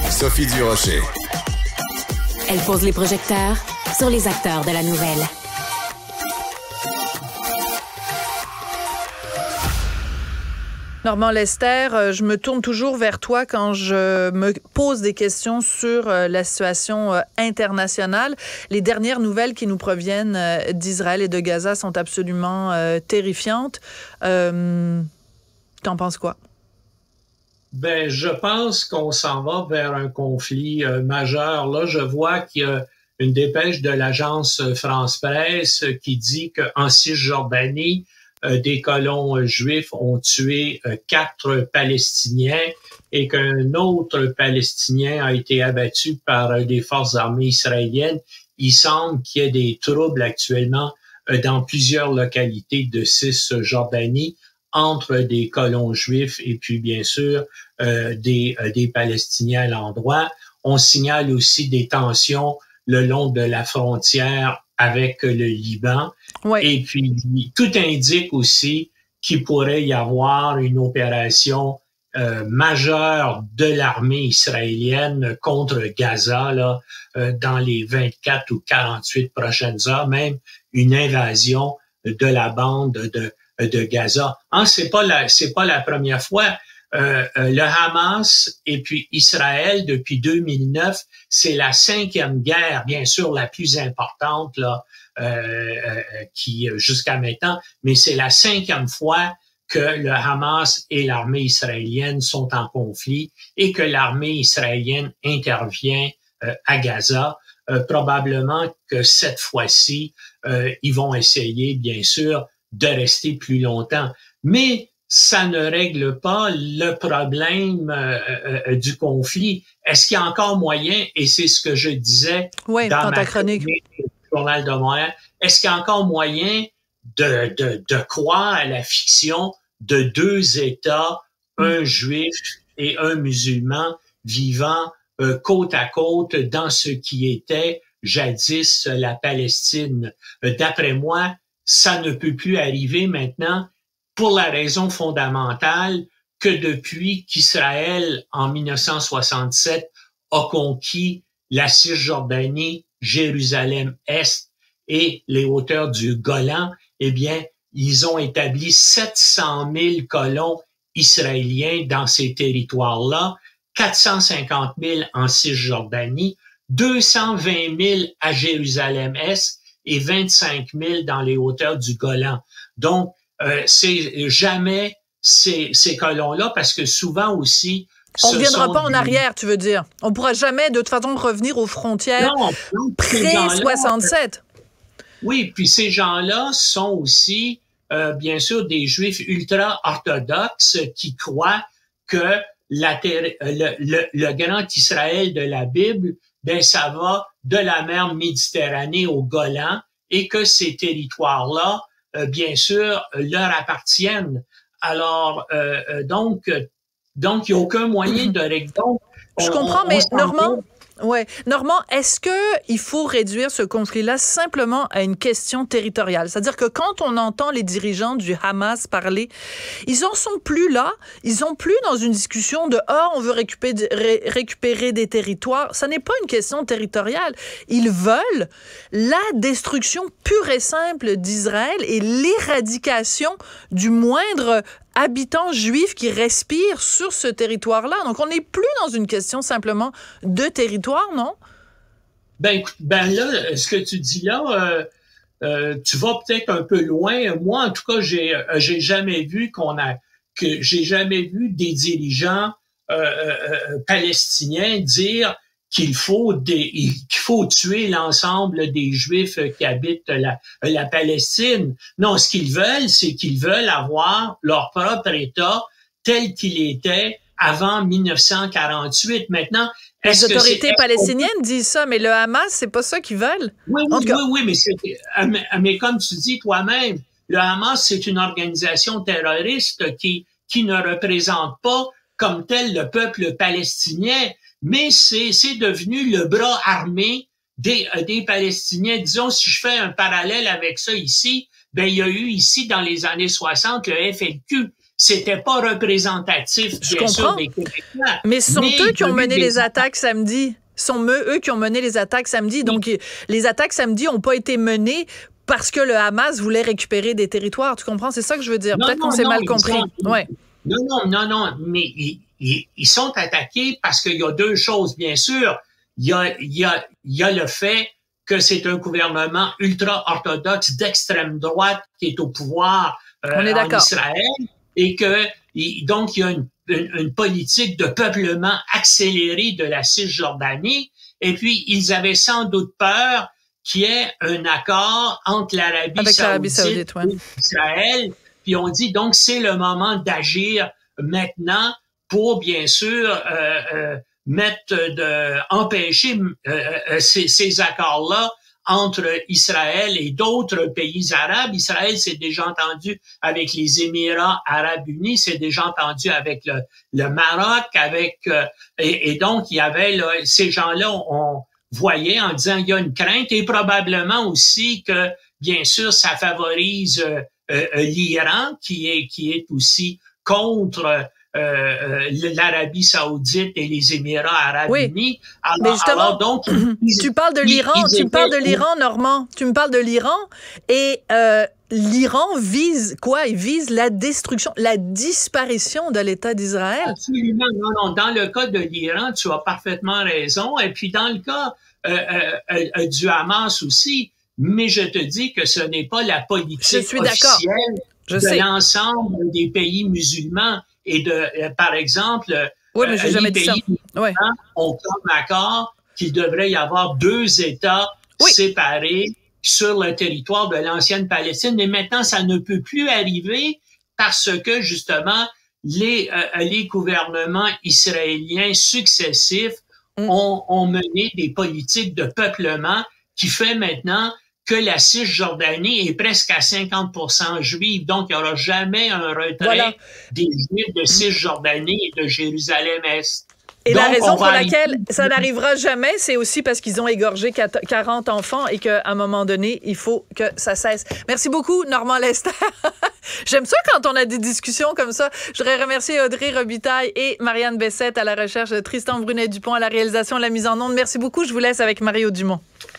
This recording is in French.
Sophie Durocher. Elle pose les projecteurs sur les acteurs de la nouvelle. Normand Lester, je me tourne toujours vers toi quand je me pose des questions sur la situation internationale. Les dernières nouvelles qui nous proviennent d'Israël et de Gaza sont absolument terrifiantes. T'en penses quoi? Ben, je pense qu'on s'en va vers un conflit majeur. Là, je vois qu'il y a une dépêche de l'agence France-Presse qui dit qu'en Cisjordanie, des colons juifs ont tué 4 Palestiniens et qu'un autre Palestinien a été abattu par des forces armées israéliennes. Il semble qu'il y ait des troubles actuellement dans plusieurs localités de Cisjordanie entre des colons juifs et puis bien sûr des Palestiniens à l'endroit. On signale aussi des tensions le long de la frontière avec le Liban. Ouais. Et puis, tout indique aussi qu'il pourrait y avoir une opération majeure de l'armée israélienne contre Gaza là, dans les 24 ou 48 prochaines heures, même une invasion de la bande de Gaza. C'est pas la première fois. Le Hamas et puis Israël depuis 2009, c'est la 5e guerre, bien sûr la plus importante là, qui jusqu'à maintenant, mais c'est la 5e fois que le Hamas et l'armée israélienne sont en conflit et que l'armée israélienne intervient à Gaza. Probablement que cette fois-ci, ils vont essayer, bien sûr, de rester plus longtemps. Mais ça ne règle pas le problème du conflit. Est-ce qu'il y a encore moyen, et c'est ce que je disais dans ta chronique du Journal de Montréal, est-ce qu'il y a encore moyen de croire à la fiction de 2 États, un juif et un musulman, vivant côte à côte dans ce qui était jadis la Palestine? D'après moi, ça ne peut plus arriver maintenant pour la raison fondamentale que depuis qu'Israël, en 1967, a conquis la Cisjordanie, Jérusalem-Est et les hauteurs du Golan, eh bien, ils ont établi 700 000 colons israéliens dans ces territoires-là, 450 000 en Cisjordanie, 220 000 à Jérusalem-Est et 25 000 dans les hauteurs du Golan. Donc, c'est jamais ces colons-là, parce que souvent aussi... On ne reviendra pas en arrière, tu veux dire. On ne pourra jamais, de toute façon, revenir aux frontières pré-67. Oui, puis ces gens-là sont aussi, bien sûr, des Juifs ultra-orthodoxes qui croient que le grand Israël de la Bible, ben ça va de la mer Méditerranée au Golan et que ces territoires-là, bien sûr, leur appartiennent. Alors, donc, il n'y a aucun moyen de régler. Je comprends, mais Normand, est-ce que il faut réduire ce conflit-là simplement à une question territoriale? C'est-à-dire que quand on entend les dirigeants du Hamas parler, ils en sont plus là. Ils sont plus dans une discussion de on veut récupérer des territoires. Ça n'est pas une question territoriale. Ils veulent la destruction pure et simple d'Israël et l'éradication du moindre habitants juifs qui respirent sur ce territoire-là. Donc, on n'est plus dans une question simplement de territoire, non? Ben là, ce que tu dis là, tu vas peut-être un peu loin. Moi, en tout cas, j'ai jamais vu j'ai jamais vu des dirigeants palestiniens dire qu'il faut tuer l'ensemble des Juifs qui habitent la Palestine. Non, ce qu'ils veulent, c'est qu'ils veulent avoir leur propre État tel qu'il était avant 1948. Maintenant, les autorités palestiniennes disent ça, mais le Hamas, c'est pas ça qu'ils veulent. Oui, mais comme tu dis toi-même, le Hamas, c'est une organisation terroriste qui ne représente pas comme tel le peuple palestinien, mais c'est devenu le bras armé des Palestiniens. Disons, si je fais un parallèle avec ça ici, ben il y a eu ici dans les années 60 le FLQ c'était pas représentatif, bien sûr, des Québécois. Mais ce sont eux qui ont mené les attaques samedi. Ce sont eux qui ont mené les attaques samedi. Donc, les attaques samedi n'ont pas été menées parce que le Hamas voulait récupérer des territoires. Tu comprends? C'est ça que je veux dire. Peut-être qu'on s'est mal compris. Ouais. Non, mais ils sont attaqués parce qu'il y a deux choses, bien sûr. Il y a le fait que c'est un gouvernement ultra-orthodoxe d'extrême droite qui est au pouvoir en Israël et que donc il y a une politique de peuplement accéléré de la Cisjordanie. Et puis, ils avaient sans doute peur qu'il y ait un accord entre l'Arabie Saoudite et Israël. Puis on dit donc c'est le moment d'agir maintenant pour bien sûr empêcher ces accords-là entre Israël et d'autres pays arabes. Israël s'est déjà entendu avec les Émirats arabes unis, c'est déjà entendu avec le Maroc, et donc il y avait là, ces gens-là, on voyait en disant il y a une crainte et probablement aussi que bien sûr ça favorise l'Iran qui est aussi contre l'Arabie Saoudite et les Émirats arabes unis. Mais justement, donc, tu parles de l'Iran, Normand. Tu me parles de l'Iran et l'Iran vise quoi? Il vise la destruction, la disparition de l'État d'Israël. Absolument. Non. Dans le cas de l'Iran, tu as parfaitement raison. Et puis dans le cas du Hamas aussi. Mais je te dis que ce n'est pas la politique officielle de l'ensemble des pays musulmans. Et par exemple, mais j'ai jamais dit ça. ont comme accord qu'il devrait y avoir 2 États séparés sur le territoire de l'ancienne Palestine. Mais maintenant, ça ne peut plus arriver parce que, justement, les gouvernements israéliens successifs ont mené des politiques de peuplement qui fait maintenant que la Cisjordanie est presque à 50% juive. Donc, il n'y aura jamais un retrait des Juifs de Cisjordanie et de Jérusalem-Est. Et donc, la raison pour laquelle ça n'arrivera jamais, c'est aussi parce qu'ils ont égorgé 40 enfants et qu'à un moment donné, il faut que ça cesse. Merci beaucoup, Normand Lester. J'aime ça quand on a des discussions comme ça. Je voudrais remercier Audrey Robitaille et Marianne Bessette à la recherche, de Tristan Brunet-Dupont à la réalisation, la mise en onde. Merci beaucoup. Je vous laisse avec Mario Dumont.